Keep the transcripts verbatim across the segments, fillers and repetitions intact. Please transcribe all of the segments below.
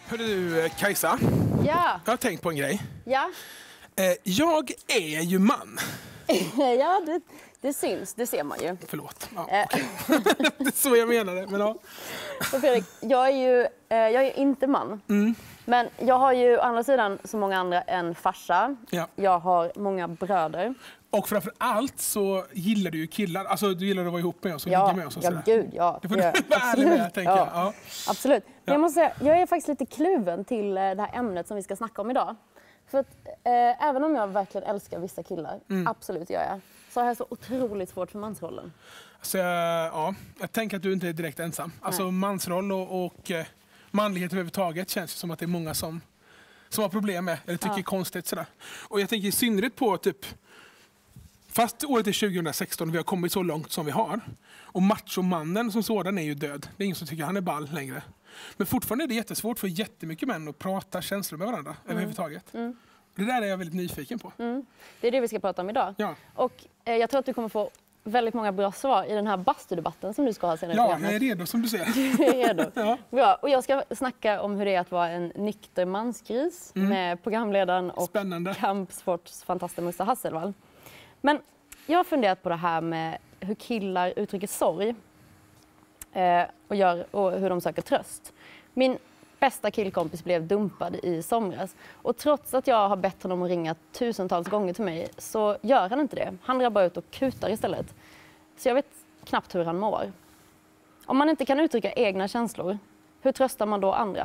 Hörru du, Kajsa. Ja. Jag har tänkt på en grej. Ja. Eh, jag är ju man. Ja, det, det syns. Det ser man ju. Förlåt. Ja, okay. Det är så jag menade. Men ja. Så Fredrik, jag är ju eh, jag är inte man. Mm. Men jag har ju å andra sidan så många andra en farsa. Ja. Jag har många bröder. Och framför allt så gillar du ju killar. Alltså du gillar att vara ihop med oss och ja, ligga med oss och ja, sådär. gud, ja. Det får du vara ärlig med, tänker ja. jag. Ja. Absolut. Men Ja. jag måste säga, jag är faktiskt lite kluven till det här ämnet som vi ska snacka om idag. För att eh, även om jag verkligen älskar vissa killar, Mm. absolut gör jag, så har jag så otroligt svårt för mansrollen. Så, ja, jag tänker att du inte är direkt ensam. Alltså Nej. mansroll och, och eh, manlighet överhuvudtaget känns som att det är många som, som har problem med. Eller tycker Ja. det är konstigt sådär. Och jag tänker i synnerhet på typ... Fast året är tjugohundrasexton och vi har kommit så långt som vi har. Och machomannen som sådan är ju död. Det är ingen som tycker han är ball längre. Men fortfarande är det jättesvårt för jättemycket män att prata känslor med varandra mm. överhuvudtaget. Mm. Det där är jag väldigt nyfiken på. Mm. Det är det vi ska prata om idag. Ja. Och eh, jag tror att du kommer få väldigt många bra svar i den här bastudebatten som du ska ha senare. Ja, jag är redo som du ser. Du är redo. Ja. Bra. Och jag ska snacka om hur det är att vara en nykter mansgris Mm. med programledaren och Spännande. kampsports fantastiska Musse Hasselvall. Men jag har funderat på det här med hur killar uttrycker sorg eh, och, gör, och hur de söker tröst. Min bästa killkompis blev dumpad i somras. Och trots att jag har bett honom att ringa tusentals gånger till mig så gör han inte det. Han drar bara ut och kutar istället. Så jag vet knappt hur han mår. Om man inte kan uttrycka egna känslor, hur tröstar man då andra?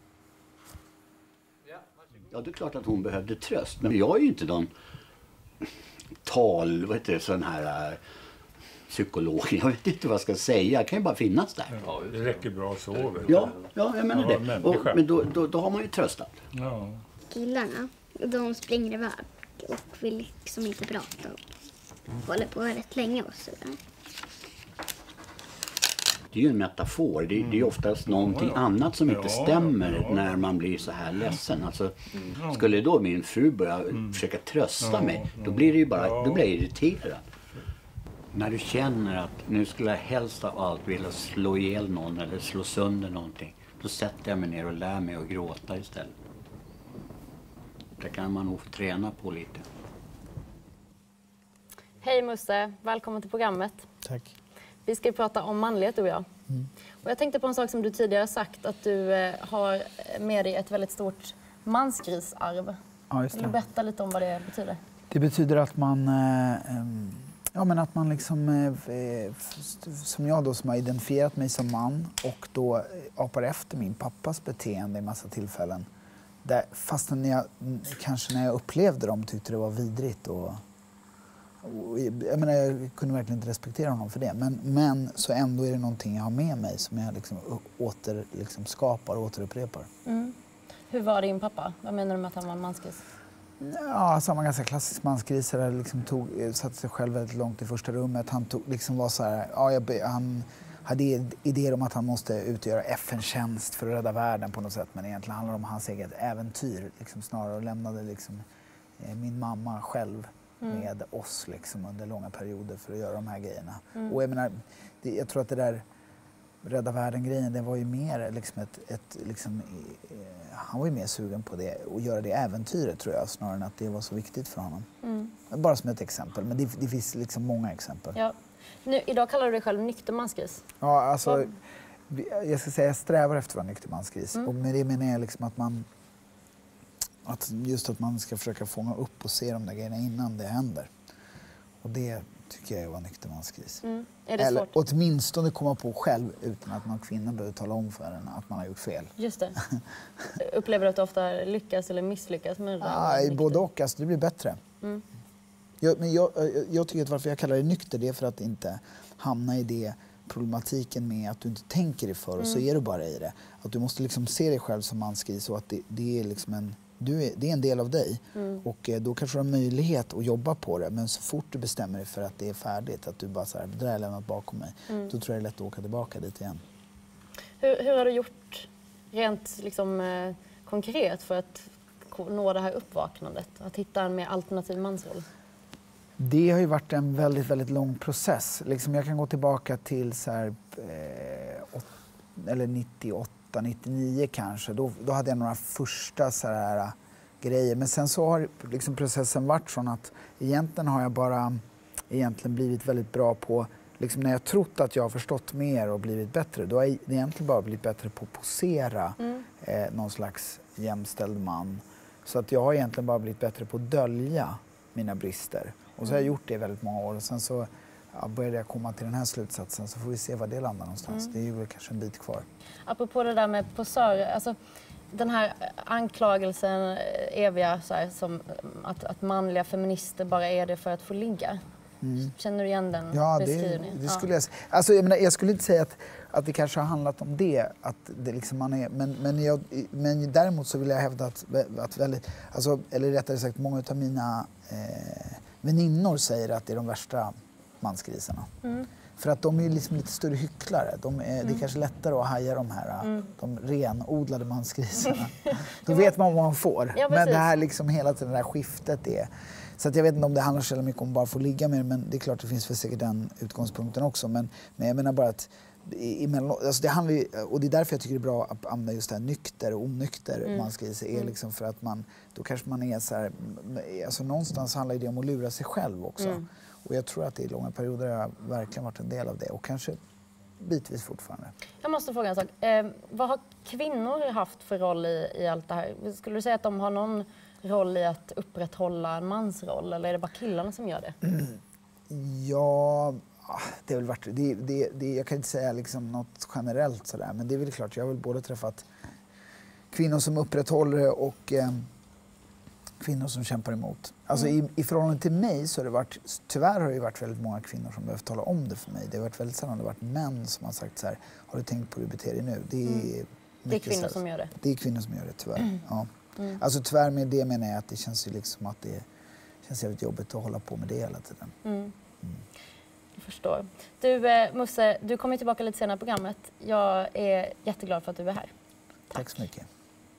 Ja, det är klart att hon behövde tröst. Men jag är ju inte någon tal, vad heter det, sån här äh, psykolog. Jag vet inte vad jag ska säga. Jag kan ju bara finnas där. Ja, det räcker bra så. Vet Ja, ja, jag menar Ja, det. men- Och, men då, då, då har man ju tröstat. Ja. Killarna, de springer iväg och vill liksom inte prata och håller på rätt länge och sådär. Det är ju en metafor. Det, det är ju oftast någonting Ja, ja. annat som inte Ja, stämmer ja. när man blir så här ledsen. Alltså, skulle då min fru börja försöka trösta Ja, mig, då ja. blir det ju bara, Ja. då blir jag irriterad. När du känner att nu skulle jag helst av allt vilja slå ihjäl någon eller slå sönder någonting, då sätter jag mig ner och lär mig att gråta istället. Det kan man nog träna på lite. Hej Musse, välkommen till programmet. Tack. Vi ska prata om manlighet, du och jag. Mm. Och jag tänkte på en sak som du tidigare sagt, att du eh, har med dig ett väldigt stort mansgrisarv. Ja, just Vill du det. berätta lite om vad det betyder? Det betyder att man, eh, em, ja, men att man liksom, eh, f- som jag då som har identifierat mig som man och då eh, apar efter min pappas beteende i massa tillfällen. Där, fastän jag, kanske när jag upplevde dem tyckte det var vidrigt och, och jag menar, jag kunde verkligen inte respektera honom för det. Men, men så ändå är det någonting jag har med mig som jag liksom åter, liksom skapar och återupprepar. Mm. Hur var din pappa? Vad menar du med att han var en mansgris? Ja, alltså han var ganska klassisk mansgris. Han liksom tog, satte sig själv väldigt långt i första rummet. Han tog, liksom var så här, ja, jag, han hade idéer om att han måste utgöra F N-tjänst för att rädda världen på något sätt. Men egentligen handlar det om hans eget äventyr liksom, snarare. Och lämnade liksom, eh, min mamma själv Mm. med oss liksom, under långa perioder för att göra de här grejerna. Mm. Och jag menar, det, jag tror att det där rädda världen-grejen, det var ju mer liksom ett, ett liksom, eh, han var ju mer sugen på det och göra det äventyret tror jag, snarare än att det var så viktigt för honom. Mm. Bara som ett exempel, men det, det finns liksom många exempel. Ja. Nu, idag kallar du dig själv nykter mansgris. Ja, alltså, Vad- vi- jag ska säga jag strävar efter att vara nykter mansgris. Mm. Och med det menar jag liksom att man, att just att man ska försöka fånga upp och se de där grejerna innan det händer. Och det tycker jag är att vara nykter mansgris. Mm. Är det Eller svårt? åtminstone komma på själv utan att någon kvinna behöver tala om för en att man har gjort fel. Just det. Upplever du att du ofta lyckas eller misslyckas med det där? Ja, Nykter? både och, alltså, det blir bättre. Mm. Jag, men jag, jag, jag tycker att varför jag kallar det nykter, det är för att inte hamna i det problematiken med att du inte tänker dig för och så är du bara i det. Att du måste liksom se dig själv som mansgris och att det, det är liksom en, du är, det är en del av dig. Mm. Och eh, då kanske du har möjlighet att jobba på det, men så fort du bestämmer dig för att det är färdigt, att du bara så här, det där har jag lämnat bakom mig, Mm. då tror jag det är lätt att åka tillbaka dit igen. Hur, hur har du gjort rent liksom, eh, konkret för att ko- nå det här uppvaknandet? Att hitta en mer alternativ mansroll? Det har ju varit en väldigt, väldigt lång process. Liksom jag kan gå tillbaka till så här, eh, åt, eller nittioåtta nittioåtta nittionio kanske. Då, då hade jag några första så här grejer. Men sen så har liksom processen varit sån att egentligen har jag bara egentligen blivit väldigt bra på, liksom när jag trott att jag har förstått mer och blivit bättre, då har jag egentligen bara blivit bättre på att posera mm. eh, någon slags jämställd man. Så att jag har egentligen bara blivit bättre på att dölja mina brister. Och så har jag gjort det i väldigt många år. Och sen så ja, började jag komma till den här slutsatsen, så får vi se var det landar någonstans. Mm. Det är ju väl kanske en bit kvar. Apropå det där med posör, alltså den här anklagelsen eviga så här, som att, att manliga feminister bara är det för att få ligga. Mm. Känner du igen den ja, beskrivningen? Det, det skulle jag, alltså, jag, menar, jag skulle inte säga att, att det kanske har handlat om det, att det liksom man är, men, men, jag, men däremot så vill jag hävda att, att väldigt, alltså, eller rättare sagt många av mina eh, väninnor säger att det är de värsta mansgrisarna. Mm. För att de är liksom lite större hycklare. De är, mm. Det är kanske lättare att haja de här mm. de renodlade mansgrisarna. Då vet man vad man får. Ja, men det här liksom hela tiden det här skiftet är... Så att jag vet inte om det handlar så mycket om bara få ligga med, men det är klart det finns för säkert den utgångspunkten också. Men, men jag menar bara att alltså det handlar ju, och det är därför jag tycker det är bra att använda just det här nykter och onykter mm. mansgris är liksom för att man, då kanske man är så här, alltså någonstans handlar det om att lura sig själv också. Mm. Och jag tror att det i långa perioder har jag verkligen varit en del av det och kanske bitvis fortfarande. Jag måste fråga en sak. Eh, vad har kvinnor haft för roll i, i allt det här? Skulle du säga att de har någon roll i att upprätthålla en mans roll, eller är det bara killarna som gör det? Mm. Ja, det är väl varit, det, det, det, jag kan inte säga liksom något generellt sådär, men det är väl klart, jag har väl både träffat kvinnor som upprätthåller det och eh, kvinnor som kämpar emot. Alltså mm. i, i förhållande till mig så har det varit, tyvärr har det varit väldigt många kvinnor som behövt tala om det för mig. Det har varit väldigt sällan det har varit män som har sagt så här, har du tänkt på hur du beter dig nu? Det är, mm. det är kvinnor som gör det? Det är kvinnor som gör det, tyvärr. Mm. Ja. Mm. Alltså tyvärr med det menar jag att det känns ju liksom att det känns jävligt jobbigt att hålla på med det hela tiden. Mm. Mm. Jag förstår. Du eh, Musse, du kommer tillbaka lite senare i programmet. Jag är jätteglad för att du är här. Tack, Tack så mycket.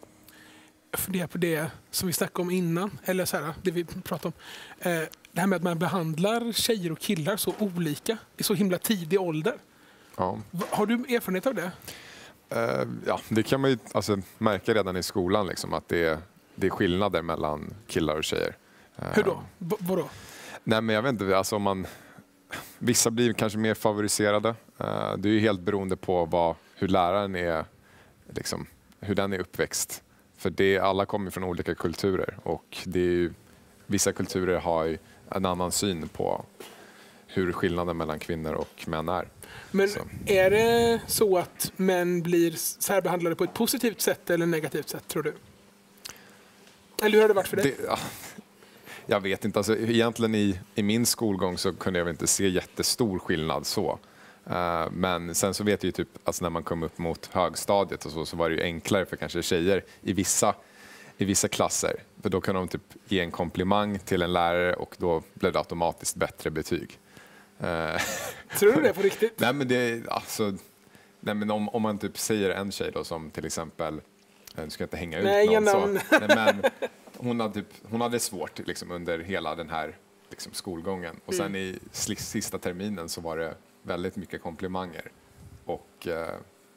Jag funderar på det som vi snackade om innan, eller så här, det vi pratade om. Eh, det här med att man behandlar tjejer och killar så olika i så himla tidig ålder. Ja. Har du erfarenhet av det? Uh, ja, det kan man ju alltså, märka redan i skolan liksom, att det är, det är skillnader mellan killar och tjejer. Uh, Hur då? V- vadå? Nej, men jag vet inte, alltså om man... Vissa blir kanske mer favoriserade. Uh, det är ju helt beroende på vad, hur läraren är, liksom, hur den är uppväxt. För det, alla kommer från olika kulturer och det är ju, vissa kulturer har ju en annan syn på hur skillnaden mellan kvinnor och män är. Men så. Är det så att män blir särbehandlade på ett positivt sätt eller negativt sätt, tror du? Eller hur har det varit för dig? Det, ja, jag vet inte. Alltså, egentligen i, i min skolgång så kunde jag inte se jättestor skillnad så. Uh, men sen så vet jag ju typ, alltså när man kom upp mot högstadiet och så, så var det ju enklare för kanske tjejer i vissa, i vissa klasser. För då kan de typ ge en komplimang till en lärare och då blev det automatiskt bättre betyg. Uh, Tror du det på riktigt? Nej, men det alltså, nej, men om, om man typ säger en tjej då som till exempel, nu ska jag inte hänga ut nej, någon så, nej, men hon hade, typ, hon hade svårt liksom, under hela den här liksom, skolgången. Och sen mm. i sista terminen så var det väldigt mycket komplimanger. Och eh,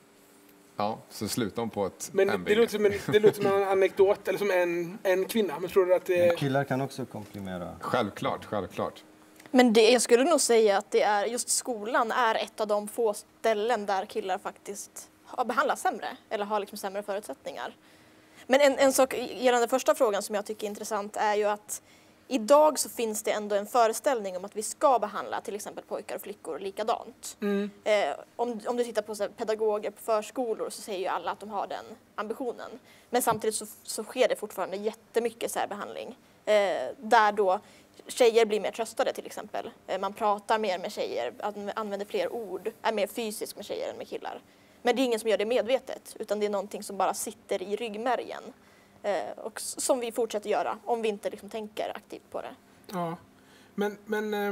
ja, så slutade hon på ett Men det låter, som en, det låter som en anekdot, eller som en, en kvinna. Men tror du att det... Killar kan också komplimera. Självklart, självklart. Men det, jag skulle nog säga att det är, just skolan är ett av de få ställen där killar faktiskt har behandlats sämre. Eller har liksom sämre förutsättningar. Men en, en sak gällande första frågan som jag tycker är intressant är ju att idag så finns det ändå en föreställning om att vi ska behandla till exempel pojkar och flickor likadant. Mm. Eh, om, om du tittar på så här, pedagoger på förskolor så säger ju alla att de har den ambitionen. Men samtidigt så, så sker det fortfarande jättemycket särbehandling. Eh, där då tjejer blir mer tröstade till exempel. Eh, man pratar mer med tjejer, använder fler ord, är mer fysisk med tjejer än med killar. Men det är ingen som gör det medvetet utan det är någonting som bara sitter i ryggmärgen. Eh, och som vi fortsätter göra om vi inte liksom tänker aktivt på det. Ja, men, men eh,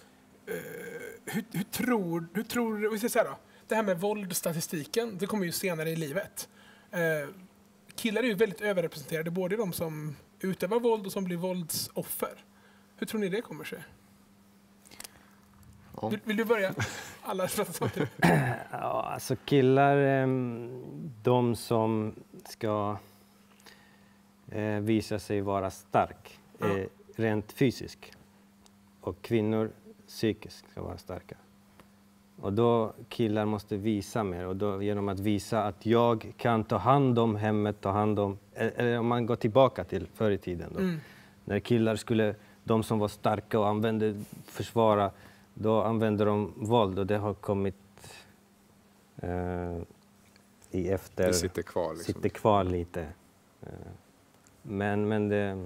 hur, hur tror hur tror vi ska säga då? Det här med våldstatistiken, det kommer ju senare i livet. Eh, killar är ju väldigt överrepresenterade, både de som utövar våld och som blir våldsoffer. Hur tror ni det kommer sig? Ja. Vill, vill du börja? Alla pratar samtidigt. Ja, alltså killar, ehm, de som ska eh, visa sig vara stark, eh, rent fysisk. Och kvinnor psykiskt ska vara starka. Och då killar måste visa mer. Och då genom att visa att jag kan ta hand om hemmet, ta hand om... Eller om man går tillbaka till förr i tiden då. Mm. När killar skulle, de som var starka och använde försvara, då använde de våld och det har kommit eh, i efter... Det sitter kvar liksom. Sitter kvar lite. Eh, men, men det...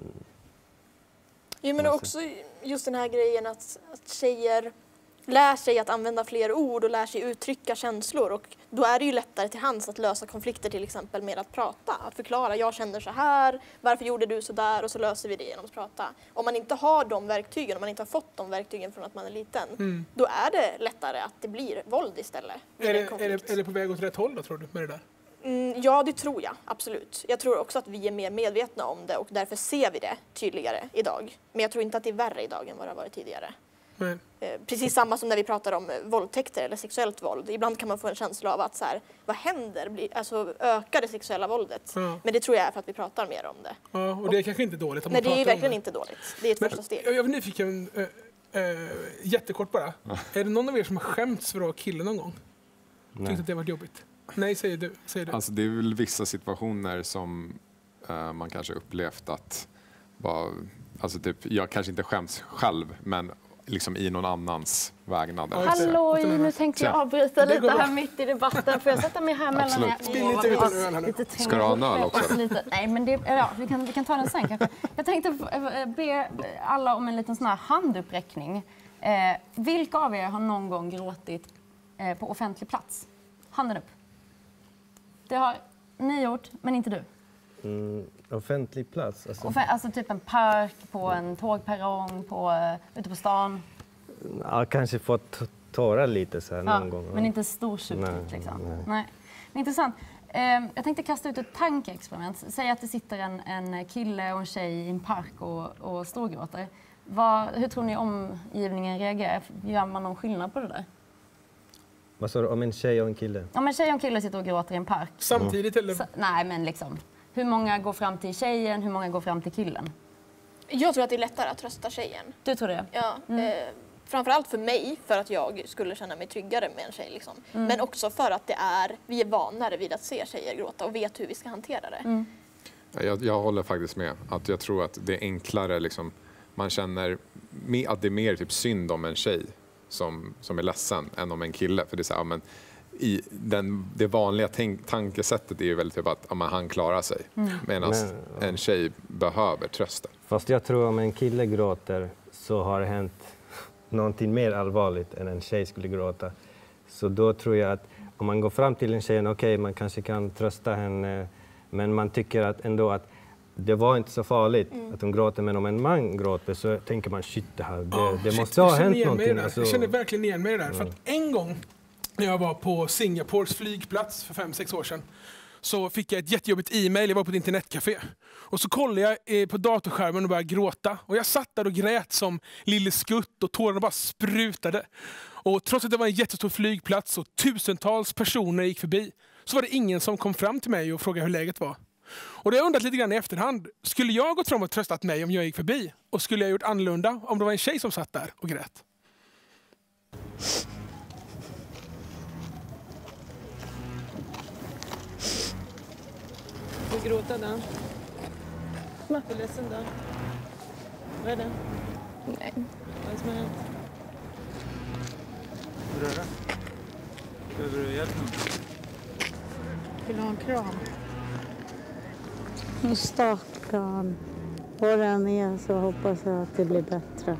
Jo, men också just den här grejen att, att tjejer lär sig att använda fler ord och lär sig uttrycka känslor. Och då är det ju lättare till hands att lösa konflikter till exempel med att prata. Att förklara, jag känner så här, varför gjorde du så där, och så löser vi det genom att prata. Om man inte har de verktygen, om man inte har fått de verktygen från att man är liten, mm. då är det lättare att det blir våld istället. Är det, är, det, är det på väg åt rätt håll då, tror du, med det där? Mm, ja, det tror jag. Absolut. Jag tror också att vi är mer medvetna om det och därför ser vi det tydligare idag. Men jag tror inte att det är värre idag än vad det har varit tidigare. Mm. Precis samma som när vi pratar om våldtäkter eller sexuellt våld. Ibland kan man få en känsla av att så här, vad händer? Alltså ökar det sexuella våldet? Ja. Men det tror jag är för att vi pratar mer om det. Ja, och det är kanske inte dåligt om Nej, man det är verkligen det. inte dåligt. Det är ett Men, första steg. Jag är nyfiken, äh, äh, jättekort bara. Ja. Är det någon av er som har skämts för att vara kille någon gång? Nej. Tyckte att det var jobbigt? Nej, säger du. Säger du. Alltså, det är väl vissa situationer som uh, man kanske upplevt att bara, alltså typ, jag kanske inte skäms själv, men liksom i någon annans vägnad. Hallå, nu tänkte jag avbryta lite här mitt i debatten. Får jag sätta mig här mellan er? Spill lite utan öl här nu. Ska du ha en öl också? Lite, nej, men det, ja, vi, kan, vi kan ta den sen kanske. Jag tänkte be alla om en liten sån här handuppräckning. Eh, vilka av er har någon gång gråtit eh, på offentlig plats? Handen upp. Det har ni gjort, men inte du. Mm, offentlig plats? Alltså... Off- alltså typ en park, på en tågperrong, på, uh, ute på stan? Ja, kanske fått tårar lite så här ja, någon gång. Men inte storsupigt liksom? Nej. nej. Intressant. Uh, jag tänkte kasta ut ett tankeexperiment. Säg att det sitter en, en kille och en tjej i en park och, och storgråter. Vad, hur tror ni omgivningen reagerar? Gör man någon skillnad på det där? Vad sa du, om en tjej och en kille? Om en tjej och en kille sitter och gråter i en park. Samtidigt eller? Så, nej, men liksom. Hur många går fram till tjejen, hur många går fram till killen? Jag tror att det är lättare att trösta tjejen. Du tror det? Ja. Mm. Eh, framförallt för mig, för att jag skulle känna mig tryggare med en tjej. Liksom. Mm. Men också för att det är, vi är vanare vid att se tjejer gråta och vet hur vi ska hantera det. Mm. Jag, jag håller faktiskt med. Att jag tror att det är enklare, liksom, man känner att det är mer typ synd om en tjej som, som är ledsen än om en kille. För det är så här, men i den, det vanliga tänk, tankesättet är ju väl typ att ja, han klarar sig. Mm. Medan ja. en tjej behöver trösta. Fast jag tror om en kille gråter så har det hänt någonting mer allvarligt än en tjej skulle gråta. Så då tror jag att om man går fram till en tjej, okej, okay, man kanske kan trösta henne, men man tycker att ändå att det var inte så farligt mm. att hon gråter, men om en man gråter så tänker man shit, det, här, det, oh, det shit, måste ha hänt någonting. Alltså... Jag känner verkligen igen mig i det där. Mm. För att en gång när jag var på Singapores flygplats för fem, sex år sedan så fick jag ett jättejobbigt e-mail. Jag var på ett internetcafé. Och så kollade jag på datorskärmen och började gråta. Och jag satt där och grät som lille skutt och tårarna bara sprutade. Och trots att det var en jättestor flygplats och tusentals personer gick förbi så var det ingen som kom fram till mig och frågade hur läget var. Och det har jag undrat lite grann i efterhand. Skulle jag gått fram och tröstat mig om jag gick förbi? Och skulle jag gjort annorlunda om det var en tjej som satt där och grät? Du gråter då? Är du ledsen då? Vad är det? Nej. Vad är det som har hänt? Hur är det? Behöver du hjälp nu? Vill du ha en kram? En stackarn. Vad den är så hoppas jag att det blir bättre.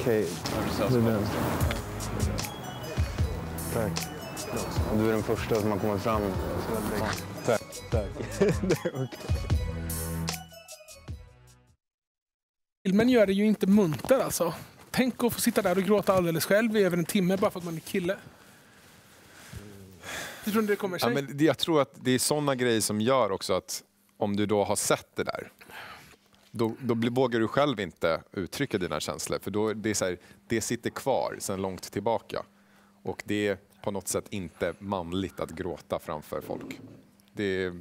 Okej, det är den. Tack. Och du är den första som har kommit fram. Tack, tack. Det är okej. Filmen gör det ju inte munter alltså. Tänk att få sitta där och gråta alldeles själv i över en timme bara för att man är kille. Hur tror du det kommer sig? Ja, men det, jag tror att det är sådana grejer som gör också att om du då har sett det där, då, då blir, vågar du själv inte uttrycka dina känslor. För då det är så här, det sitter kvar sedan långt tillbaka. Och det är på något sätt inte manligt att gråta framför folk. Det är...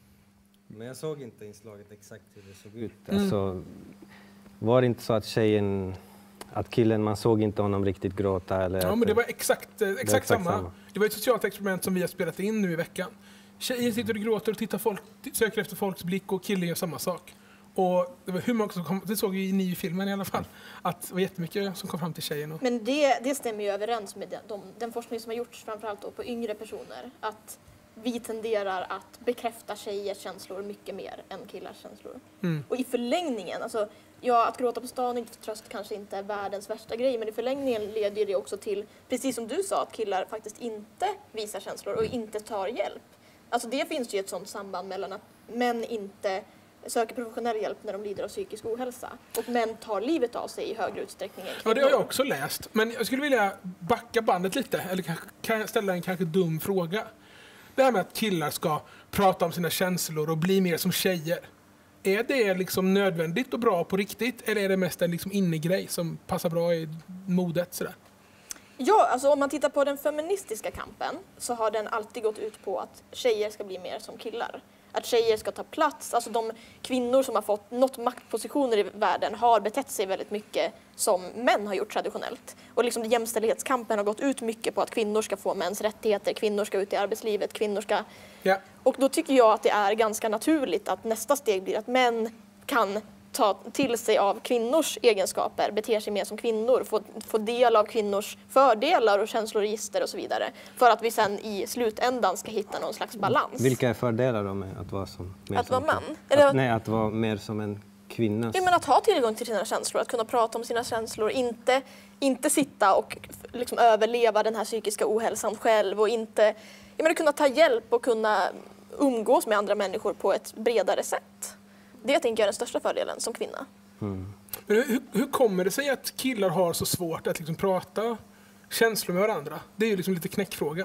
Men jag såg inte inslaget exakt hur det såg ut. Mm. Alltså, var det inte så att tjejen, att killen, man såg inte honom riktigt gråta? Eller ja, men det var exakt, exakt, exakt samma. samma. Det var ett socialt experiment som vi har spelat in nu i veckan. Tjejen sitter och gråter och tittar folk, söker efter folks blick och killen gör samma sak. Och det var hur många som kom, det såg vi i nio filmen i alla fall, att det var jättemycket som kom fram till tjejen. Och... Men det, det stämmer ju överens med den, de, den forskning som har gjorts framförallt då på yngre personer. Att vi tenderar att bekräfta tjejers känslor mycket mer än killars känslor. Mm. Och i förlängningen, alltså, ja, att gråta på stan inte för tröst kanske inte är världens värsta grej, men i förlängningen leder det också till, precis som du sa, att killar faktiskt inte visar känslor och inte tar hjälp. Alltså det finns ju ett sånt samband mellan att män inte söker professionell hjälp när de lider av psykisk ohälsa och män tar livet av sig i högre utsträckning än kvinnor. Ja, det har jag också läst. Men jag skulle vilja backa bandet lite, eller kan ställa en kanske dum fråga. Det här med att killar ska prata om sina känslor och bli mer som tjejer. Är det liksom nödvändigt och bra på riktigt? Eller är det mest en liksom innegrej som passar bra i modet? Sådär? Ja, alltså om man tittar på den feministiska kampen så har den alltid gått ut på att tjejer ska bli mer som killar. Att tjejer ska ta plats. Alltså de kvinnor som har fått något maktpositioner i världen har betett sig väldigt mycket som män har gjort traditionellt. Och liksom jämställdhetskampen har gått ut mycket på att kvinnor ska få mäns rättigheter, kvinnor ska ut i arbetslivet, kvinnor ska... Ja. Och då tycker jag att det är ganska naturligt att nästa steg blir att män kan ta till sig av kvinnors egenskaper, beter sig mer som kvinnor, få, få del av kvinnors fördelar och känsloregister och så vidare. För att vi sen i slutändan ska hitta någon slags balans. Vilka är fördelar då med att vara som mer Att som vara man? Att, Eller, nej, att vara mer som en kvinna. ja, men att ha tillgång till sina känslor, att kunna prata om sina känslor, inte, inte sitta och liksom överleva den här psykiska ohälsan själv och inte, jag menar, kunna ta hjälp och kunna umgås med andra människor på ett bredare sätt. Det tänker jag är den största fördelen som kvinna. Mm. Men hur, hur kommer det sig att killar har så svårt att liksom prata känslor med varandra? Det är ju liksom lite knäckfrågan.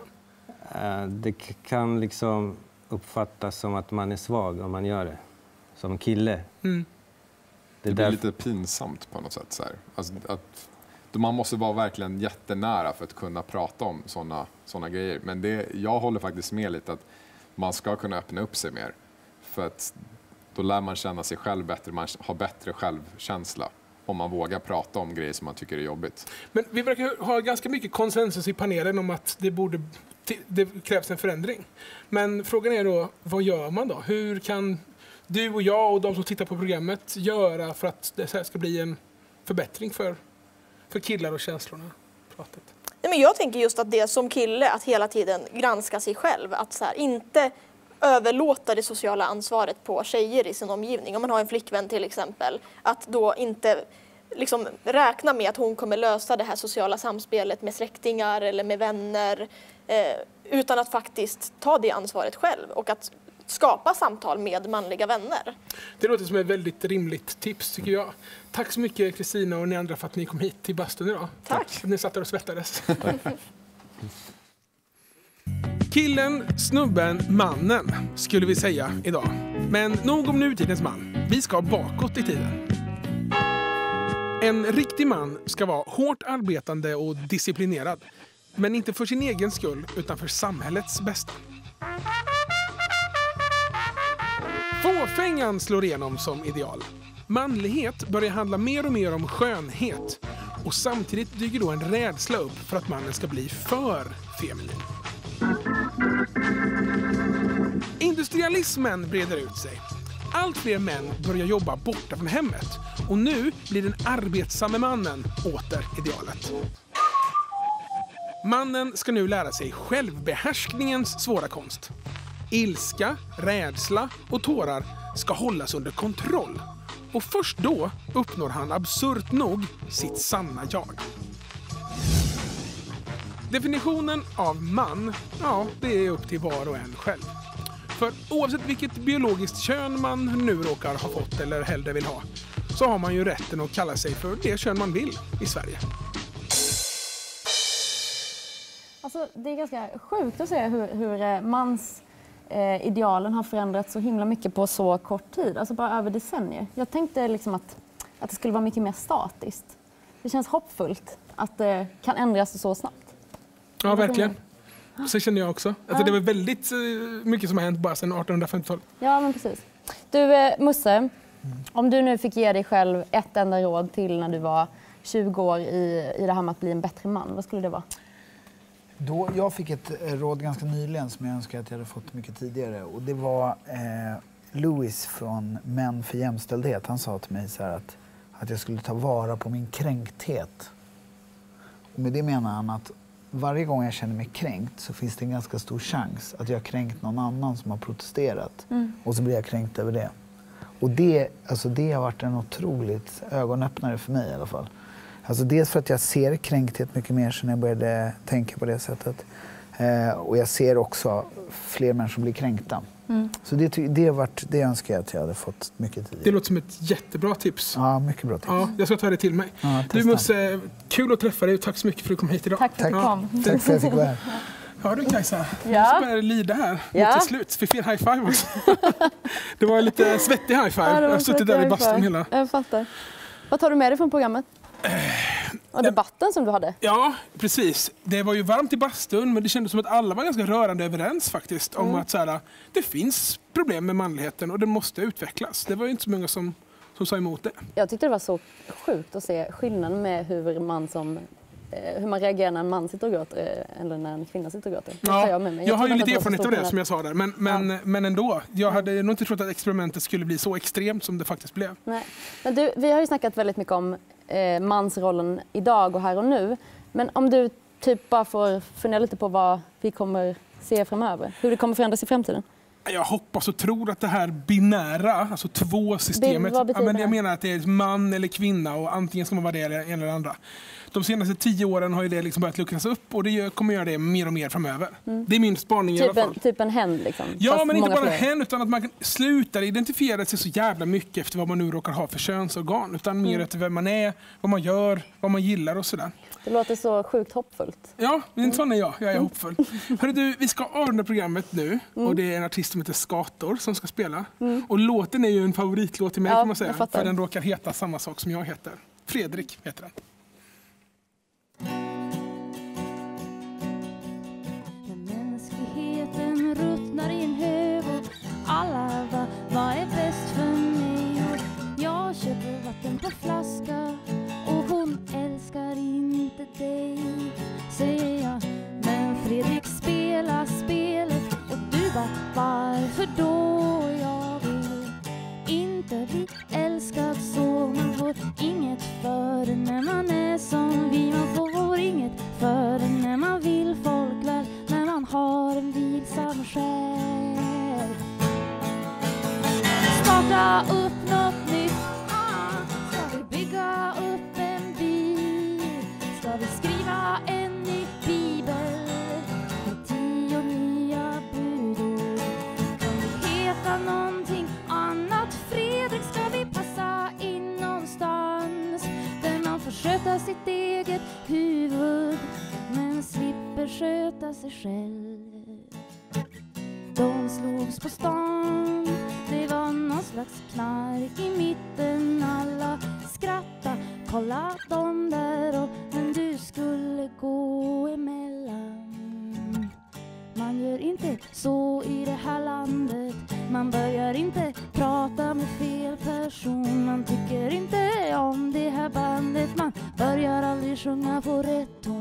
Uh, det k- kan liksom uppfattas som att man är svag om man gör det. Som kille. Mm. Det, det blir lite pinsamt på något sätt. Så här. Alltså, att, man måste vara verkligen jättenära för att kunna prata om såna, såna grejer. Men det, jag håller faktiskt med lite att man ska kunna öppna upp sig mer. För att då lär man känna sig själv bättre, man har bättre självkänsla om man vågar prata om grejer som man tycker är jobbigt. Men vi verkar ha ganska mycket konsensus i panelen om att det, borde, det krävs en förändring. Men frågan är då, vad gör man då? Hur kan du och jag och de som tittar på programmet göra för att det här ska bli en förbättring för, för killar och känslorna? Pratet. Nej, men jag tänker just att det som kille, att hela tiden granska sig själv. Att så här, inte överlåta det sociala ansvaret på tjejer i sin omgivning. Om man har en flickvän till exempel, att då inte liksom räkna med att hon kommer lösa det här sociala samspelet med släktingar eller med vänner, eh, utan att faktiskt ta det ansvaret själv och att skapa samtal med manliga vänner. Det låter som ett väldigt rimligt tips tycker jag. Tack så mycket Kristina och ni andra för att ni kom hit till bastun idag. Tack. Ni satt där och svettades. Killen, snubben, mannen skulle vi säga idag. Men nog om nutidens man. Vi ska bakåt i tiden. En riktig man ska vara hårt arbetande och disciplinerad. Men inte för sin egen skull utan för samhällets bästa. Fåfängan slår igenom som ideal. Manlighet börjar handla mer och mer om skönhet. Och samtidigt dyker då en rädsla upp för att mannen ska bli för feminin. Industrialismen breder ut sig. Allt fler män börjar jobba borta från hemmet. Och nu blir den arbetsamme mannen åter idealet. Mannen ska nu lära sig självbehärskningens svåra konst. Ilska, rädsla och tårar ska hållas under kontroll. Och först då uppnår han absurt nog sitt sanna jag. Definitionen av man, ja, det är upp till var och en själv. För oavsett vilket biologiskt kön man nu råkar ha fått eller hellre vill ha, så har man ju rätten att kalla sig för det kön man vill i Sverige. Alltså, det är ganska sjukt att se hur, hur mans eh, idealen har förändrats så himla mycket på så kort tid. Alltså bara över decennier. Jag tänkte liksom att, att det skulle vara mycket mer statiskt. Det känns hoppfullt att det kan ändras så snabbt. Ja, verkligen. Så känner jag också. Alltså, det var väldigt mycket som har hänt bara sedan artonhundrafemtiotalet. Ja, men precis. Du, Musse, om du nu fick ge dig själv ett enda råd till när du var tjugo år i, i det här med att bli en bättre man, vad skulle det vara? Då, jag fick ett råd ganska nyligen som jag önskar att jag hade fått mycket tidigare. Och det var eh, Louis från Män för jämställdhet. Han sa till mig så här att, att jag skulle ta vara på min kränkthet. Och med det menar han att varje gång jag känner mig kränkt så finns det en ganska stor chans att jag har kränkt någon annan som har protesterat. Mm. Och så blir jag kränkt över det. Och det, alltså det har varit en otroligt ögonöppnare för mig i alla fall. Alltså dels för att jag ser kränkthet mycket mer sen jag började tänka på det sättet. Eh, och jag ser också fler människor bli kränkta. Mm. Så det, det, har varit, det önskar jag att jag hade fått mycket tid. Det låter som ett jättebra tips. Ja, mycket bra tips. Ja, jag ska ta det till mig. Ja, du Musse, kul att träffa dig och tack så mycket för att du kom hit idag. Tack för att du kom. Ja. Tack för att jag fick vara här. Ja du Kajsa, ja. jag börjar lida här ja. mot till slut. Vi fick high five också. Det var en lite svettig high five. Ja, jag har suttit där i bastun hela. Jag fattar. Vad tar du med dig från programmet? Och debatten som du hade? Ja, precis. Det var ju varmt i bastun, men det kändes som att alla var ganska rörande överens faktiskt om mm. att så här, det finns problem med manligheten och det måste utvecklas. Det var ju inte så många som, som sa emot det. Jag tyckte det var så sjukt att se skillnaden med hur man som hur man reagerar när en man sitter och gråter eller när en kvinna sitter och gråter. Ja, jag med mig. jag, jag har ju lite det erfarenhet av det som jag sa där. Men, men, ja. men ändå, jag hade nog inte trott att experimentet skulle bli så extremt som det faktiskt blev. Nej. Men du, vi har ju snackat väldigt mycket om eh, mansrollen idag och här och nu. Men om du typ bara får fundera lite på vad vi kommer se framöver. Hur det kommer förändras i framtiden. Jag hoppas och tror att det här binära, alltså två systemet, Vad betyder ja, men jag det? menar att det är man eller kvinna och antingen ska man vara det eller en eller andra. De senaste tio åren har ju det liksom börjat luckras upp och det kommer göra det mer och mer framöver. Mm. Det är min spaning typ i alla fall. En, typ en hen liksom? Ja, Fast men inte bara fler. hen utan att man slutar identifiera sig så jävla mycket efter vad man nu råkar ha för könsorgan. Utan mer mm. efter vem man är, vad man gör, vad man gillar och sådär. Det låter så sjukt hoppfullt. Ja, men sån är jag. Jag är mm. hoppfull. Hörru du, vi ska avrunda programmet nu. Mm. Och det är en artist som heter Skator som ska spela. Mm. Och låten är ju en favoritlåt till mig ja, kan man säga. För den råkar heta samma sak som jag heter. Fredrik heter den. När mänskligheten ruttnar i en hög och alla va, vad är bäst för mig? Jag köper vatten på flaska och hon älskar inte dig, säger jag. Men Fredrik spelar spelet och du bara, varför då? Jag vill inte bli älskad så. Man får inget för det när man är som vi. Man får inget för det när man vill folk väl, när man har en vilsam själ. Starta upp något nytt. Ska vi bygga upp en by? Ska vi skriva en ny bibel med tio nya budord? Kan vi heta någonting annat? Fredrik, ska vi passa in någonstans där man får sköta sitt eget huvud men slipper sköta sig själv? De slogs på stan, det var någon slags knark i mitten. Alla skratta, kolla dem där och men du skulle gå emellan. Man gör inte så i det här landet. Man börjar inte prata med fel person. Man tycker inte om det här bandet. Man börjar aldrig sjunga på rätt ton.